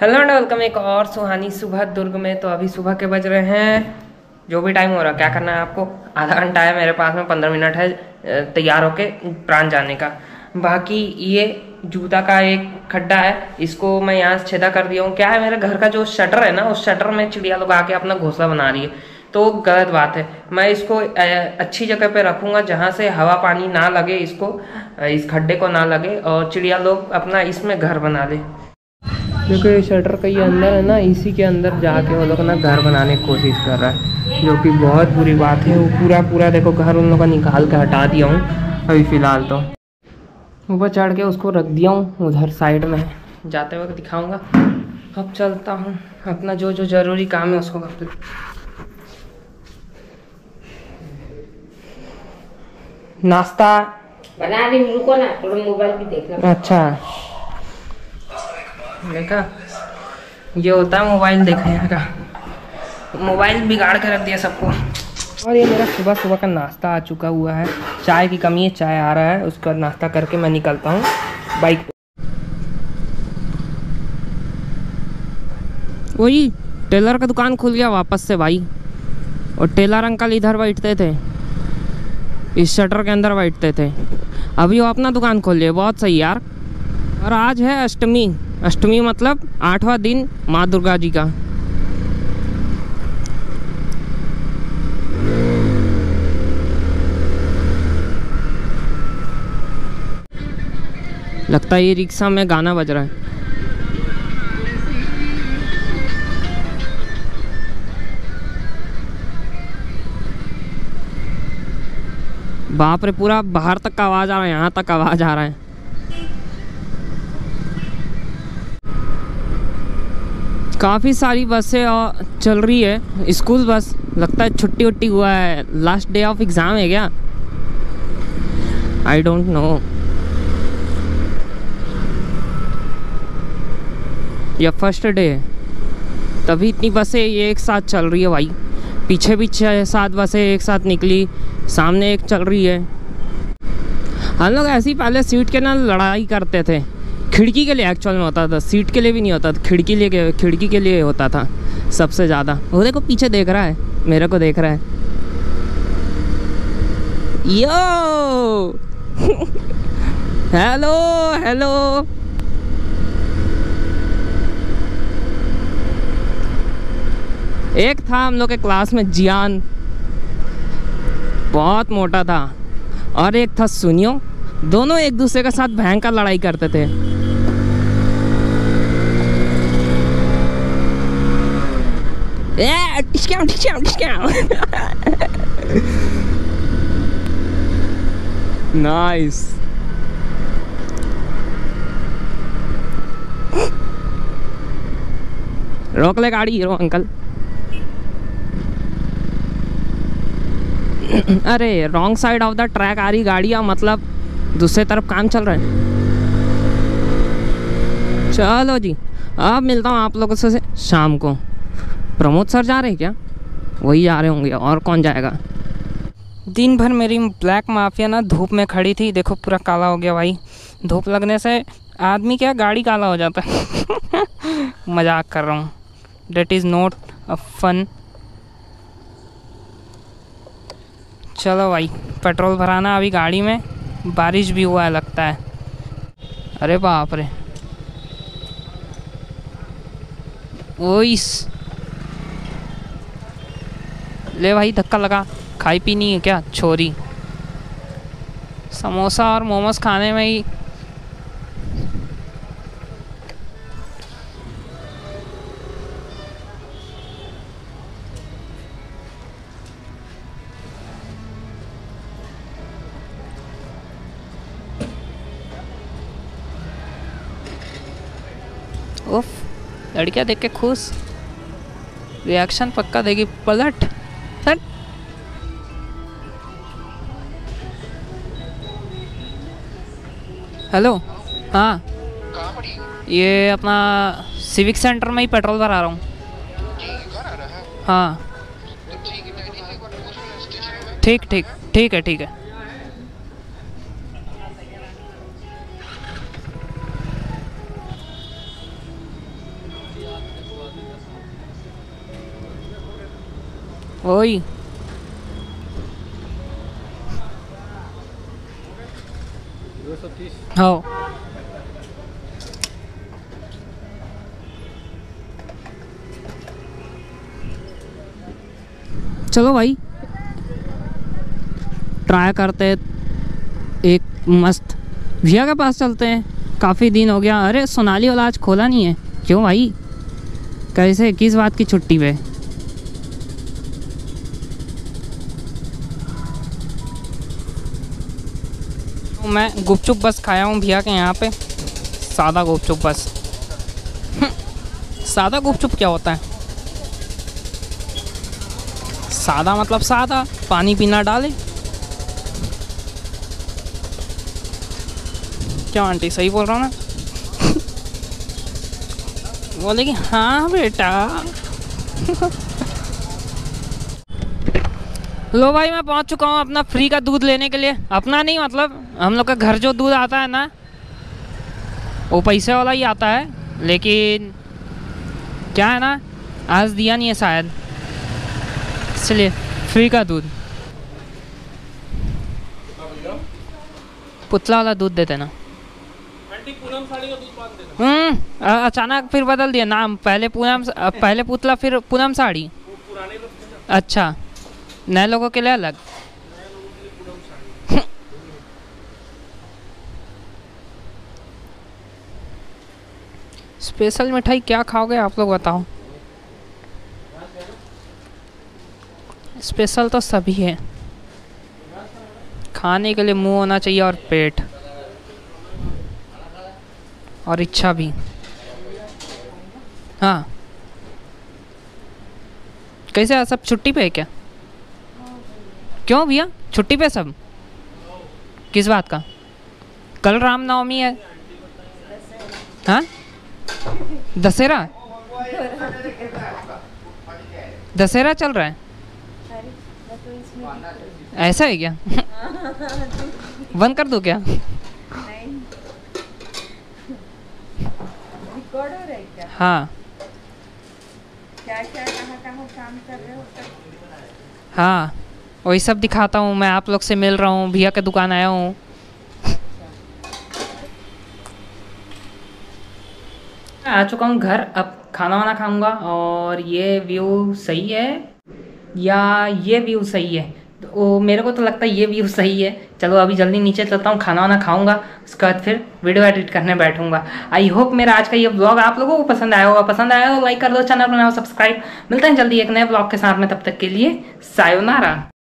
Hello and welcome एक और सुहानी सुबह दुर्ग में। तो अभी सुबह के बज रहे हैं, जो भी टाइम हो रहा है, क्या करना है आपको, आधा घंटा है मेरे पास में, 15 मिनट है तैयार होके प्राण जाने का। बाकी ये जूता का एक खड्डा है, इसको मैं यहाँ से छेदा कर दिया हूँ। क्या है, मेरे घर का जो शटर है ना, उस शटर में चिड़िया लोग आके अपना घोंसला बना रही है, तो गलत बात है। मैं इसको अच्छी जगह पे रखूँगा जहाँ से हवा पानी ना लगे, इसको इस खड्डे को ना लगे, और चिड़िया लोग अपना इसमें घर बना ले। क्योंकि शटर का ये अंदर है ना, इसी के अंदर जाके वो लोग ना घर बनाने की कोशिश कर रहा है, जो कि बहुत बुरी बात है। वो पूरा देखो घर उन लोगों का निकाल के हटा दिया हूँ अभी फ़िलहाल। तो ऊपर चढ़ के उसको रख दिया हूँ, उधर साइड में जाते वक्त दिखाऊंगा। अब चलता हूँ, अपना जो जो ज़रूरी काम है उसको कर। नाश्ता बना रही, रुको ना, थोड़ा मोबाइल भी देखना। अच्छा, देखा, ये होता है मोबाइल देखने का, मोबाइल बिगाड़ के रख दिया सबको। और ये मेरा सुबह सुबह का नाश्ता आ चुका हुआ है। चाय की कमी है, चाय आ रहा है, उसका नाश्ता करके मैं निकलता हूँ बाइक पे। वही टेलर का दुकान खुल गया वापस से भाई, और टेलर अंकल इधर बैठते थे, इस शटर के अंदर बैठते थे। अभी वो अपना दुकान खोल लिया, बहुत सही यार। और आज है अष्टमी, अष्टमी मतलब 8वां दिन माँ दुर्गा जी का। लगता है ये रिक्शा में गाना बज रहा है। बाप रे, पूरा बाहर तक का आवाज़ आ रहा है, यहाँ तक आवाज़ आ रहा है। काफ़ी सारी बसें चल रही है, स्कूल बस। लगता है छुट्टी उट्टी हुआ है, लास्ट डे ऑफ एग्ज़ाम है क्या, आई डोंट नो, या फर्स्ट डे है, तभी इतनी बसें ये एक साथ चल रही है भाई। पीछे भी 6-7 बसें एक साथ निकली, सामने एक चल रही है। हम लोग ऐसे ही पहले सीट के ना लड़ाई करते थे, खिड़की के लिए एक्चुअल में होता था, सीट के लिए भी नहीं होता था, खिड़की के लिए होता था सबसे ज़्यादा। वो देखो पीछे देख रहा है, मेरे को देख रहा है, यो हेलो हेलो। एक था हम लोग के क्लास में जियान, बहुत मोटा था, और एक था सुनियो। दोनों एक दूसरे के साथ भयंकर लड़ाई करते थे। नाइस। रोक ले गाड़ी हीरो अंकल। अरे wrong side of the track आ रही गाड़ियाँ, मतलब दूसरे तरफ काम चल रहा है। चलो जी, अब मिलता हूँ आप लोगों से शाम को। प्रमोद सर जा रहे हैं क्या? वही जा रहे होंगे, और कौन जाएगा। दिन भर मेरी ब्लैक माफिया ना धूप में खड़ी थी, देखो पूरा काला हो गया भाई। धूप लगने से आदमी क्या, गाड़ी काला हो जाता है। मजाक कर रहा हूँ, date is not a fun. चलो भाई, पेट्रोल भराना अभी गाड़ी में। बारिश भी हुआ है लगता है। अरे बाप रे, ओइस ले भाई, धक्का लगा। खाई पी नहीं है क्या छोरी? समोसा और मोमोज खाने में ही उफ, लड़कियां देख के खुश, रिएक्शन पक्का देगी। पलट हट। हेलो, हाँ, ये अपना सिविक सेंटर में ही पेट्रोल भरा रहा हूँ। हाँ, ठीक ठीक ठीक है, ठीक है। वही हाँ। चलो भाई ट्राई करते हैं, एक मस्त भैया के पास चलते हैं। काफ़ी दिन हो गया। अरे सोनाली वाला आज खोला नहीं है, क्यों भाई? कैसे, किस बात की छुट्टी पे? तो मैं गुपचुप बस खाया हूँ भैया के यहाँ पे, सादा गुपचुप बस। सादा गुपचुप क्या होता है? सादा मतलब सादा, पानी पीना डाले। क्या आंटी सही बोल रहा हूँ ना? बोले कि हाँ बेटा। लो भाई मैं पहुंच चुका हूँ अपना फ्री का दूध लेने के लिए। अपना नहीं, मतलब हम लोग का घर जो दूध आता है ना, वो पैसे वाला ही आता है, लेकिन क्या है ना, आज दिया नहीं है शायद, इसलिए फ्री का दूध। पुतला वाला दूध देते ना। अचानक फिर बदल दिया नाम, पहले पूनम, पहले पुतला फिर पूनम साड़ी। अच्छा, नए लोगों के लिए अलग। स्पेशल मिठाई क्या खाओगे आप लोग बताओ? स्पेशल तो सभी है, खाने के लिए मुंह होना चाहिए और पेट और इच्छा भी। हाँ, कैसे है, सब छुट्टी पे है क्या? क्यों भैया छुट्टी पे सब? किस बात का? कल रामनवमी है। हाँ, दशहरा, दशहरा चल रहा है, ऐसा है क्या? बंद कर दूं क्या? हाँ, क्या कहाँ काम कर रहे हो? हाँ वही सब दिखाता हूँ। मैं आप लोग से मिल रहा हूँ, भैया के दुकान आया हूँ। आ चुका हूँ घर, अब खाना वाना खाऊंगा। और ये व्यू सही है या ये व्यू सही है? तो मेरे को तो लगता है ये व्यू सही है। चलो अभी जल्दी नीचे चलता हूँ, खाना वाना खाऊंगा, उसके बाद फिर वीडियो एडिट करने बैठूंगा। आई होप मेरा आज का ये ब्लॉग आप लोगों को पसंद आया होगा। पसंद आया हो लाइक कर दो, चैनल बनाओ सब्सक्राइब। मिलते हैं जल्दी एक नए ब्लॉग के साथ में, तब तक के लिए सायोनारा।